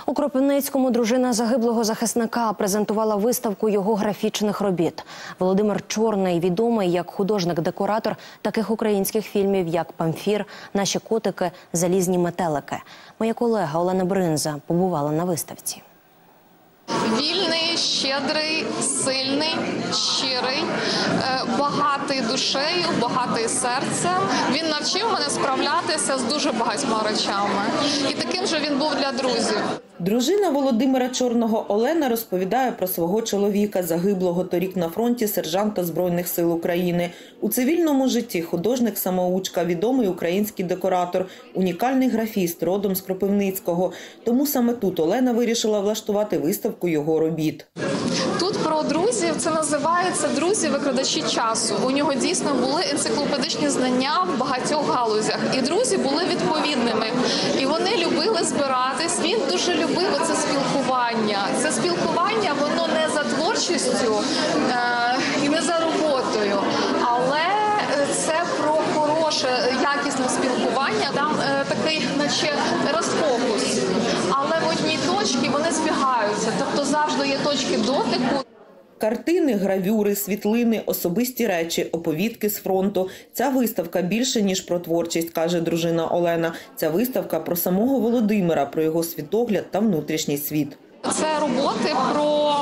У Кропивницькому дружина загиблого захисника презентувала виставку його графічних робіт. Володимир Чорний відомий як художник-декоратор таких українських фільмів, як «Памфір», «Наші котики», «Залізні метелики». Моя колега Олена Бринза побувала на виставці. Вільний, щедрий, сильний, щирий, багатий душею, багатий серцем. Він навчив мене справлятися з дуже багатьма речами. І таким же він був для друзів. Дружина Володимира Чорного Олена розповідає про свого чоловіка, загиблого торік на фронті сержанта Збройних сил України. У цивільному житті художник-самоучка, відомий український декоратор, унікальний графіст, родом з Кропивницького. Тому саме тут Олена вирішила влаштувати виставку його робіт. Тут про друзів, це називається «Друзі-викрадачі часу». У нього дійсно були енциклопедичні знання в багатьох галузях. І друзі були відповідними. І вони любили збиратись. Він дуже любив це спілкування. Це спілкування, воно не за творчістю і не за роботою, але це про хороше, якісне спілкування. Там такий, наче розфокус. Але в одній точці вони збігаються. Тобто завжди є точки дотику. Картини, гравюри, світлини, особисті речі, оповідки з фронту. Ця виставка більше, ніж про творчість, каже дружина Олена. Ця виставка про самого Володимира, про його світогляд та внутрішній світ. Це роботи про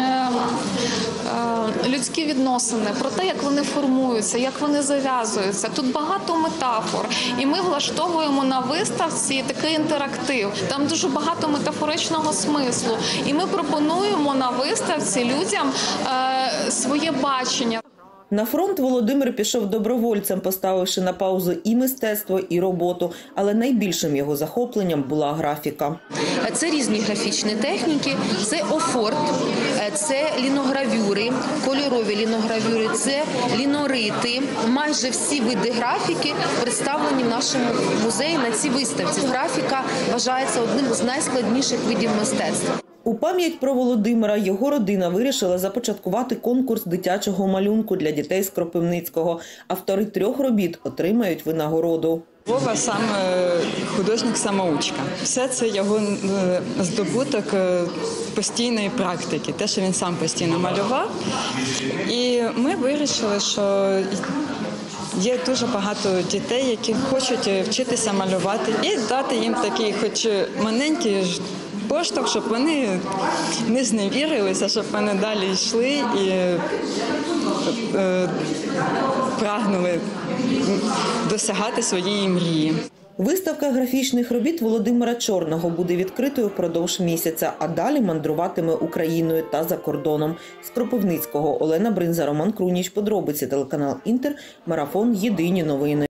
людські відносини, про те, як вони формуються, як вони зав'язуються. Тут багато метафор. І ми влаштовуємо на виставці такий інтерактив. Там дуже багато метафоричного смислу. І ми пропонуємо на виставці людям своє бачення. На фронт Володимир пішов добровольцем, поставивши на паузу і мистецтво, і роботу. Але найбільшим його захопленням була графіка. Це різні графічні техніки, це офорт, це ліногравюри, кольорові ліногравюри, це лінорити. Майже всі види графіки представлені в нашому музеї на цій виставці. Графіка вважається одним з найскладніших видів мистецтва. У пам'ять про Володимира його родина вирішила започаткувати конкурс дитячого малюнку для дітей з Кропивницького. Автори 3 робіт отримають винагороду. Вова саме художник-самоучка. Все це його здобуток постійної практики, те, що він сам постійно малював. І ми вирішили, що є дуже багато дітей, які хочуть вчитися малювати, і дати їм такий, хоч маленький поштовх, щоб вони не зневірилися, щоб вони далі йшли і прагнули досягати своєї мрії. Виставка графічних робіт Володимира Чорного буде відкритою впродовж місяця, а далі мандруватиме Україною та за кордоном. З Кропивницького Олена Бринза, Роман Круніч. Подробиці телеканал Інтер. Марафон. Єдині новини.